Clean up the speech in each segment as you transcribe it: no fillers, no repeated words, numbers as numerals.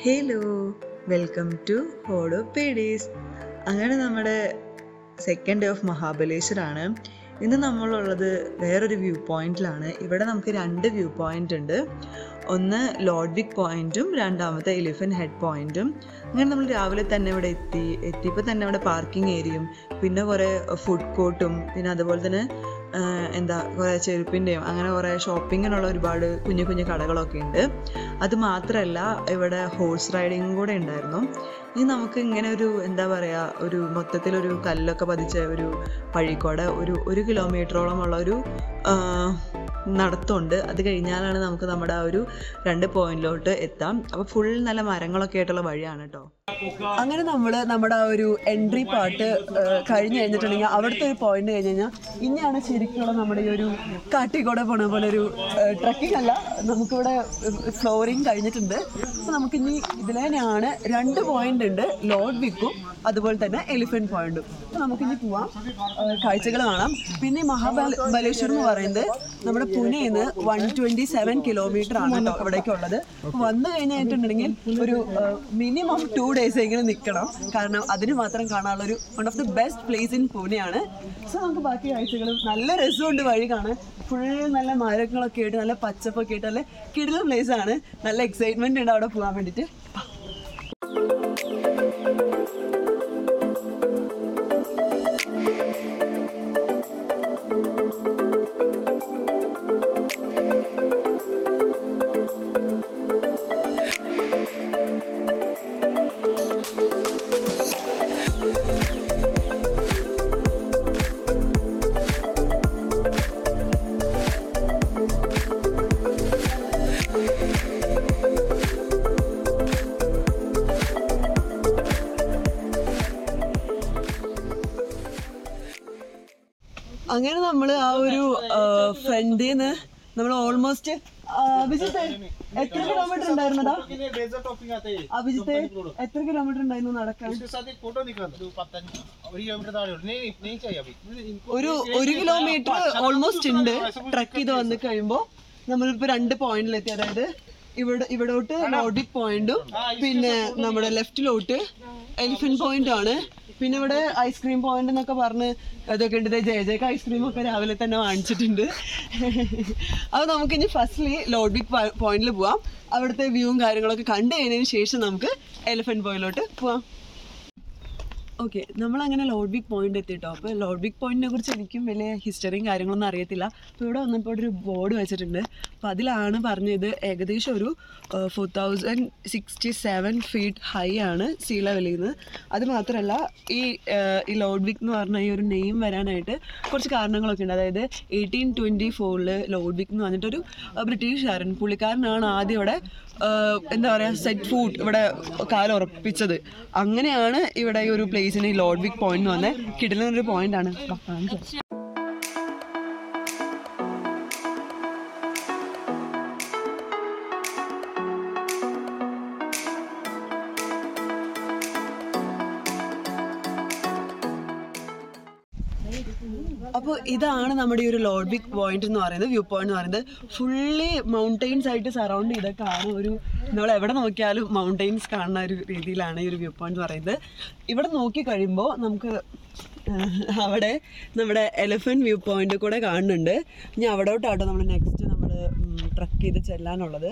Hello, welcome to ഹോളോപീഡീസ്. അങ്ങനെ നമ്മുടെ second day of മഹാബലേശ്വറാണ്. ഇന്ന് നമ്മളുള്ളത് വേറൊരു വ്യൂ പോയിന്റിലാണ്. ഇവിടെ നമുക്ക് 2 വ്യൂ പോയിന്റ് ഉണ്ട്. ഒന്ന് ലോഡ്വിക് പോയിന്റും രണ്ടാമത്തെ എലിഫന്റ് ഹെഡ് പോയിന്റും. അങ്ങനെ നമ്മൾ രാവിലെ തന്നെ ഇവിടെ എത്തിയപ്പോൾ തന്നെ ഇവിടെ പാർക്കിംഗ് ഏരിയയും പിന്നെ കുറേ ഫുഡ് കോർട്ടും പിന്നെ അതുപോലെ തന്നെ കുറേ ചെരുപ്പിൻ്റെയും അങ്ങനെ കുറേ ഷോപ്പിങ്ങിനുള്ള ഒരുപാട് കുഞ്ഞു കുഞ്ഞു കടകളൊക്കെ ഉണ്ട്. അത് മാത്രമല്ല ഇവിടെ ഹോഴ്സ് റൈഡിങ്ങും കൂടെ ഉണ്ടായിരുന്നു. ഇനി നമുക്ക് ഇങ്ങനെ ഒരു മൊത്തത്തിലൊരു കല്ലൊക്കെ പതിച്ച ഒരു വഴിക്കൂടെ ഒരു കിലോമീറ്ററോളം ഉള്ള ഒരു നടത്തമുണ്ട്. അത് കഴിഞ്ഞാലാണ് നമുക്ക് നമ്മുടെ ആ ഒരു 2 പോയിന്റിലോട്ട് എത്താം. അപ്പോൾ ഫുൾ നല്ല മരങ്ങളൊക്കെ ആയിട്ടുള്ള വഴിയാണ് കേട്ടോ. അങ്ങനെ നമ്മൾ നമ്മുടെ ആ ഒരു എൻട്രി പാർട്ട് കഴിഞ്ഞ് കഴിഞ്ഞിട്ടുണ്ടെങ്കിൽ അവിടുത്തെ ഒരു പോയിന്റ് കഴിഞ്ഞ് കഴിഞ്ഞാൽ ഇനിയാണ് ശരിക്കുള്ള നമ്മുടെ ഈ ഒരു കാട്ടിക്കൂടെ പോണ പോലെ ഒരു ട്രക്കിംഗ് അല്ല, നമുക്കിവിടെ ഫ്ലോറിങ് കഴിഞ്ഞിട്ടുണ്ട്. അപ്പോൾ നമുക്കിനി ഇതിൽ തന്നെയാണ് 2 പോയിന്റ് ഉണ്ട്, ലോഡ്വിക്കും അതുപോലെ തന്നെ എലിഫന്റ് പോയിന്റും. അപ്പോൾ നമുക്കിനി പോവാം, കാഴ്ചകൾ കാണാം. പിന്നെ മഹാബലേശ്വർ എന്ന് പറയുന്നത് നമ്മുടെ പുനെയിൽ നിന്ന് 127 കിലോമീറ്റർ ആണ് കേട്ടോ ഇവിടേക്കുള്ളത്. വന്നു കഴിഞ്ഞിട്ടുണ്ടെങ്കിൽ ഒരു മിനിമം 2 days എങ്കിലും നിൽക്കണം, കാരണം അതിന് മാത്രം കാണാനുള്ളൊരു one of the best place in പൂനെയാണ്. സോ നമുക്ക് ബാക്കി കാഴ്ചകളും നല്ല രസമുണ്ട് വഴി കാണാൻ. ഫുൾ നല്ല മരങ്ങളൊക്കെ ആയിട്ട് നല്ല പച്ചപ്പൊക്കെ ആയിട്ട് നല്ല കിടിലൻ പ്ലേസ് ആണ്. നല്ല എക്സൈറ്റ്മെന്റ് ഉണ്ട് അവിടെ പോകാൻ വേണ്ടിയിട്ട്. അങ്ങനെ നമ്മൾ ആ ഒരു ഫ്രണ്ടിൽ നിന്ന് നമ്മൾ ഓൾമോസ്റ്റ് അഭിജിത്ത് എത്ര കിലോമീറ്റർ ഉണ്ടായിരുന്നതാ? അഭിജിത്ത് എത്ര കിലോമീറ്റർ ഉണ്ടായിരുന്നു നടക്കാൻ? 1 കിലോമീറ്റർ ഓൾമോസ്റ്റ് ഉണ്ട്. ട്രക്ക് ചെയ്ത് വന്ന് കഴിയുമ്പോൾ നമ്മളിപ്പോൾ 2 പോയിന്റിലെത്തി. അതായത് ഇവിടോട്ട് ലോഡ്വിക് പോയിന്റും പിന്നെ നമ്മുടെ ലെഫ്റ്റിലോട്ട് എലിഫന്റ് പോയിന്റും ആണ്. പിന്നെ ഇവിടെ ഐസ്ക്രീം പോയിന്റ് എന്നൊക്കെ പറഞ്ഞ് അതൊക്കെ ഉണ്ട്. ജയജയ്ക്ക് ഐസ്ക്രീം ഒക്കെ രാവിലെ തന്നെ വാങ്ങിച്ചിട്ടുണ്ട്. അപ്പോൾ നമുക്കിനി ഫസ്റ്റ്ലി ലോഡ്വിക് പോയിന്റിൽ പോവാം. അവിടുത്തെ വ്യൂവും കാര്യങ്ങളൊക്കെ കണ്ടു കഴിഞ്ഞതിന് ശേഷം നമുക്ക് എലിഫന്റ് പോയിന്റിലോട്ട് പോവാം. ഓക്കെ, നമ്മളങ്ങനെ ലോഡ്വിക് പോയിന്റ് എത്തിയിട്ടോ. അപ്പോൾ ലോഡ്വിക് പോയിന്റിനെ കുറിച്ച് എനിക്കും വലിയ ഹിസ്റ്ററിയും കാര്യങ്ങളൊന്നും അറിയത്തില്ല. അപ്പോൾ ഇവിടെ വന്നപ്പോൾ ഒരു ബോർഡ് വെച്ചിട്ടുണ്ട്. അപ്പോൾ അതിലാണ് പറഞ്ഞത് ഏകദേശം ഒരു 4067 feet ഹൈ ആണ് സീ ലെവലിൽ നിന്ന്. അത് മാത്രമല്ല ഈ ലോഡ്വിക് എന്ന് പറഞ്ഞ ഈ ഒരു നെയിം വരാനായിട്ട് കുറച്ച് കാരണങ്ങളൊക്കെ ഉണ്ട്. അതായത് 1824 ലോഡ്വിക് എന്ന് പറഞ്ഞിട്ടൊരു ബ്രിട്ടീഷുകാരൻ, പുള്ളിക്കാരനാണ് ആദ്യം ഇവിടെ സെറ്റ് ഫുട്ട് ഇവിടെ കാലുറപ്പിച്ചത്. അങ്ങനെയാണ് ഇവിടെ ഈ ഒരു പ്ലേസിന് ലോഡ്വിക് പോയിന്റ് എന്ന് പറഞ്ഞാൽ കിടിലൊരു പോയിന്റ് ആണ്. അപ്പോൾ ഇതാണ് നമ്മുടെ ഈ ഒരു ലോഡ്വിക് പോയിന്റ് എന്ന് പറയുന്നത്, വ്യൂ പോയിന്റ് എന്ന് പറയുന്നത്. ഫുള്ളി മൗണ്ടെയിൻസ് ആയിട്ട് സറൗണ്ട് ചെയ്തൊക്കെ ആണ്. നമ്മൾ എവിടെ നോക്കിയാലും മൗണ്ടെയിൻസ് കാണുന്ന ഒരു രീതിയിലാണ് ഈ ഒരു വ്യൂ പോയിന്റ് എന്ന് പറയുന്നത്. ഇവിടെ നോക്കി കഴിയുമ്പോൾ നമുക്ക് അവിടെ നമ്മുടെ എലിഫന്റ് വ്യൂ പോയിന്റ് കൂടെ കാണുന്നുണ്ട്. ഇനി അവിടോട്ടാട്ടോ നമ്മൾ നെക്സ്റ്റ് നമ്മൾ ട്രക്ക് ചെയ്ത് ചെല്ലാനുള്ളത്.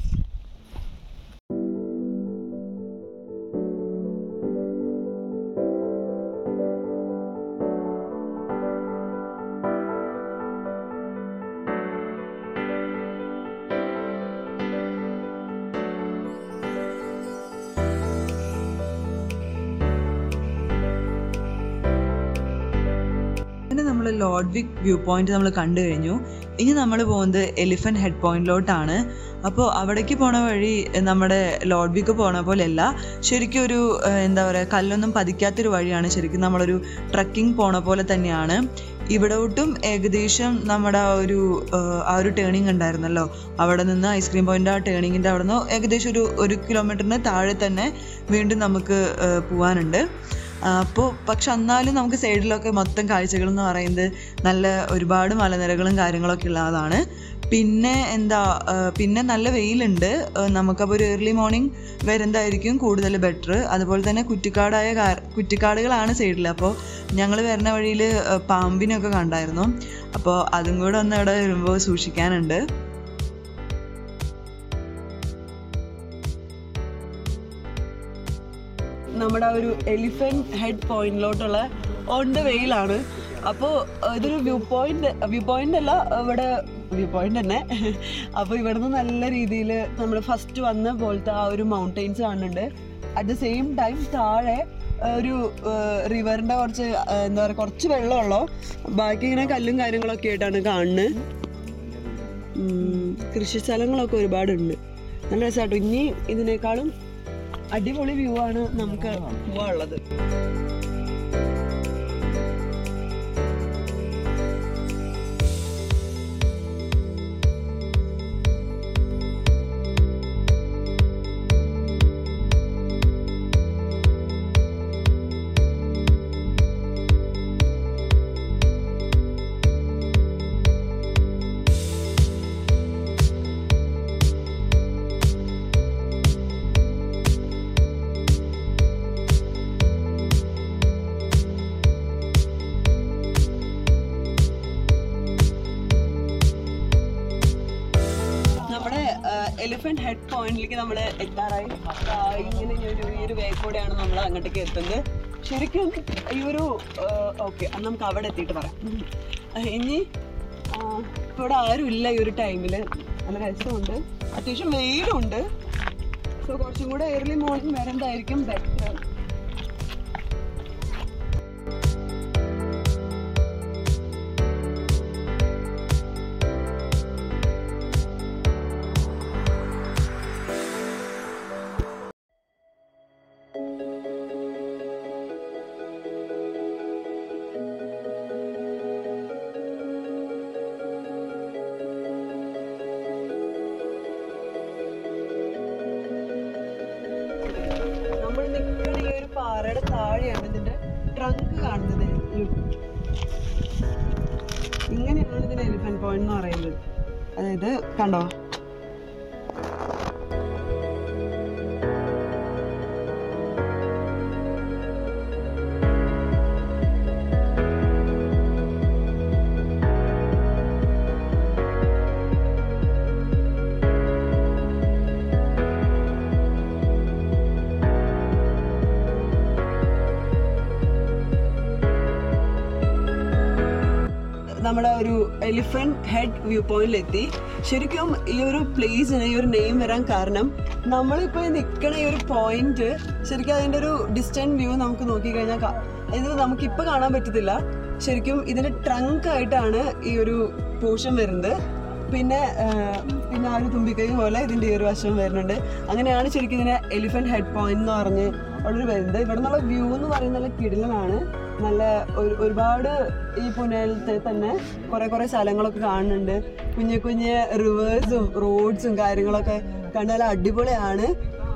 നമ്മൾ ലോഡ്വിക് വ്യൂ പോയിന്റ് നമ്മൾ കണ്ടു കഴിഞ്ഞു. ഇനി നമ്മൾ പോകുന്നത് എലിഫന്റ് ഹെഡ് പോയിന്റിലോട്ടാണ്. അപ്പോൾ അവിടേക്ക് പോണ വഴി നമ്മുടെ ലോഡ്വിക്ക് പോണ പോലെയല്ല, ശരിക്കും ഒരു കല്ലൊന്നും പതിക്കാത്തൊരു വഴിയാണ്. ശരിക്കും നമ്മളൊരു ട്രക്കിംഗ് പോണ പോലെ തന്നെയാണ്. ഇവിടോട്ടും ഏകദേശം നമ്മുടെ ആ ഒരു ടേണിങ് ഉണ്ടായിരുന്നല്ലോ, അവിടെ നിന്ന് ഐസ്ക്രീം പോയിന്റ് ആ ടേണിങ്ങിൻ്റെ അവിടെ നിന്ന് ഏകദേശം ഒരു കിലോമീറ്ററിന് താഴെ തന്നെ വീണ്ടും നമുക്ക് പോകാനുണ്ട്. പക്ഷെ എന്നാലും നമുക്ക് സൈഡിലൊക്കെ മൊത്തം കാഴ്ചകൾ എന്ന് പറയുന്നത് നല്ല ഒരുപാട് മലനിരകളും കാര്യങ്ങളൊക്കെ ഉള്ളതാണ്. പിന്നെ എന്താ പിന്നെ നല്ല വെയിലുണ്ട്, നമുക്കപ്പോൾ ഒരു ഏർലി മോർണിംഗ് വരുന്നതായിരിക്കും കൂടുതൽ ബെറ്റർ. അതുപോലെ തന്നെ കുറ്റിക്കാടുകളാണ് സൈഡിൽ. അപ്പോൾ ഞങ്ങൾ വരുന്ന വഴിയിൽ പാമ്പിനൊക്കെ കണ്ടായിരുന്നു. അപ്പോൾ അതും കൂടെ ഒന്ന് ഇവിടെ വരുമ്പോൾ സൂക്ഷിക്കാനുണ്ട്. നമ്മുടെ ഒരു എലിഫന്റ് ഹെഡ് പോയിന്റിലോട്ടുള്ള ഓൺ ദ വെയിലാണ്. അപ്പോൾ ഇതൊരു വ്യൂ പോയിന്റ് അല്ല, ഇവിടെ വ്യൂ പോയിന്റ് തന്നെ. അപ്പോൾ ഇവിടുന്ന് നല്ല രീതിയിൽ നമ്മൾ ഫസ്റ്റ് വന്ന പോലത്തെ ആ ഒരു മൗണ്ടെയിൻസ് കാണുന്നുണ്ട്. അറ്റ് ദ സെയിം ടൈം താഴെ ഒരു റിവറിൻ്റെ കുറച്ച് എന്താ പറയുക, കുറച്ച് വെള്ളമുള്ളൂ, ബാക്കി ഇങ്ങനെ കല്ലും കാര്യങ്ങളൊക്കെ ആയിട്ടാണ് കാണുന്നത്. കൃഷി സ്ഥലങ്ങളൊക്കെ ഒരുപാടുണ്ട്. നല്ല രസമാട്ടോ. ഇനി ഇതിനേക്കാളും അടിപൊളി വ്യൂ ആണ് നമുക്ക് പോവാനുള്ളത്. എലിഫന്റ് ഹെഡ് പോയിന്റിലേക്ക് നമ്മൾ എത്താറായി. ഇങ്ങനെ ഈ ഒരു വേ കൂടെയാണ് നമ്മൾ അങ്ങോട്ടേക്ക് എത്തുന്നത്. ശരിക്കും ഈ ഒരു ഓക്കെ, അത് നമുക്ക് അവിടെ എത്തിയിട്ട് പറയാം. ഇനി ഇവിടെ ആരും ഇല്ല ഈ ഒരു ടൈമിൽ. നല്ല രസമുണ്ട്, അത്യാവശ്യം വെയിലുണ്ട്. സോ കുറച്ചും കൂടെ ഏർലി മോർണിംഗ് വരുന്നതായിരിക്കും ബെറ്റർ. പാറയുടെ താഴെയാണ് ഇതിന്റെ ട്രങ്ക് കാണുന്നത്. ഇങ്ങനെയാണ് ഇതിന്റെ എലിഫന്റ് പോയിന്റ് എന്ന് പറയുന്നത്. അതായത് കണ്ടോ, നമ്മുടെ ഒരു എലിഫന്റ് ഹെഡ് വ്യൂ പോയിന്റിലെത്തി. ശരിക്കും ഈ ഒരു പ്ലേസിന് ഈ ഒരു നെയിം വരാൻ കാരണം നമ്മളിപ്പോൾ നിൽക്കണ ഈ ഒരു പോയിന്റ്, ശരിക്കും അതിൻ്റെ ഒരു ഡിസ്റ്റന്റ് വ്യൂ നമുക്ക് നോക്കിക്കഴിഞ്ഞാൽ ഇത് നമുക്കിപ്പോൾ കാണാൻ പറ്റത്തില്ല. ശരിക്കും ഇതിൻ്റെ ട്രങ്ക് ആയിട്ടാണ് ഈ ഒരു പോർഷൻ വരുന്നത്. പിന്നെ ആ ഒരു തുമ്പിക്കൈ പോലെ ഇതിൻ്റെ ഈ ഒരു വശം വരുന്നുണ്ട്. അങ്ങനെയാണ് ശരിക്കും ഇതിനെ എലിഫന്റ് ഹെഡ് പോയിന്റ് എന്ന് പറഞ്ഞ് ഉള്ളൊരു വരുന്നത്. ഇവിടെ നിന്നുള്ള വ്യൂ എന്ന് പറയുന്നത് നല്ല കിടിലനാണ്. നല്ല ഒരുപാട് ഈ പുനലത്തെ തന്നെ കുറേ സ്ഥലങ്ങളൊക്കെ കാണുന്നുണ്ട്. കുഞ്ഞു റിവേഴ്സും റോഡ്സും കാര്യങ്ങളൊക്കെ കണ്ടാൽ അടിപൊളിയാണ്.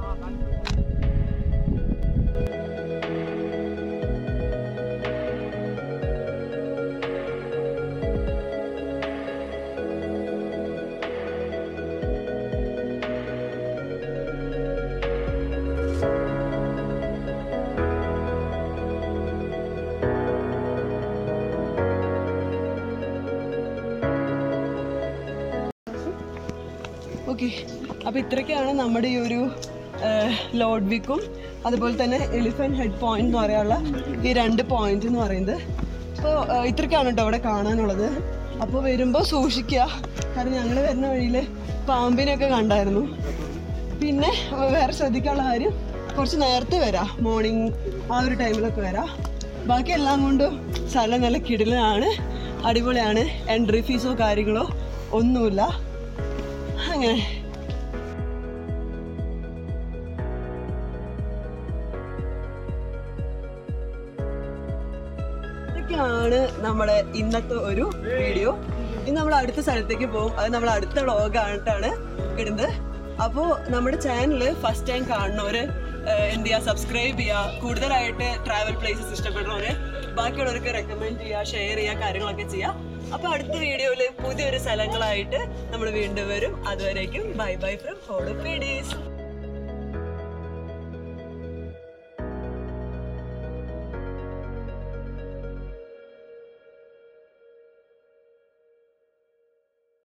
ഓക്കെ, അപ്പോൾ ഇത്രയൊക്കെയാണ് നമ്മുടെ ഈ ഒരു ലോഡ്വിക്കും അതുപോലെ തന്നെ എലിഫന്റ് ഹെഡ് പോയിന്റ് എന്ന് പറയാനുള്ള ഈ 2 പോയിന്റ് എന്ന് പറയുന്നത്. അപ്പോൾ ഇത്രയൊക്കെയാണ് കേട്ടോ അവിടെ കാണാനുള്ളത്. അപ്പോൾ വരുമ്പോൾ സൂക്ഷിക്കുക, കാരണം ഞങ്ങൾ വരുന്ന വഴിയിൽ പാമ്പിനെയൊക്കെ കണ്ടായിരുന്നു. പിന്നെ വേറെ ശ്രദ്ധിക്കാനുള്ള കാര്യം, കുറച്ച് നേരത്തെ വരാം, മോർണിംഗ് ആ ഒരു ടൈമിലൊക്കെ വരാം. ബാക്കി എല്ലാം കൊണ്ടും സ്ഥലം നല്ല കിടിലനാണ്, അടിപൊളിയാണ്. എൻട്രി ഫീസോ കാര്യങ്ങളോ ഒന്നുമില്ല. അങ്ങനെ ഇതൊക്കെയാണ് നമ്മുടെ ഇന്നത്തെ ഒരു വീഡിയോ. ഇനി നമ്മൾ അടുത്ത സ്ഥലത്തേക്ക് പോകും. അത് നമ്മൾ അടുത്ത വ്ളോഗായിട്ടാണ് ഇടുന്നത്. അപ്പോൾ നമ്മുടെ ചാനൽ ഫസ്റ്റ് ടൈം കാണുന്നവർ എന്ത് ചെയ്യുക, സബ്സ്ക്രൈബ് ചെയ്യുക. കൂടുതലായിട്ട് ട്രാവൽ പ്ലേസസ് ഇഷ്ടപ്പെടുന്നവരെ ബാക്കിയുള്ളവർക്ക് റെക്കമെൻഡ് ചെയ്യുക, ഷെയർ ചെയ്യുക, കാര്യങ്ങളൊക്കെ ചെയ്യുക. അപ്പോൾ അടുത്ത വീഡിയോയിൽ പുതിയൊരു സ്ഥലങ്ങളായിട്ട് നമ്മൾ വീണ്ടും വരും. അതുവരേക്കും ബൈ ബൈ ഫ്രം ഹോളോ പേഡീസ്.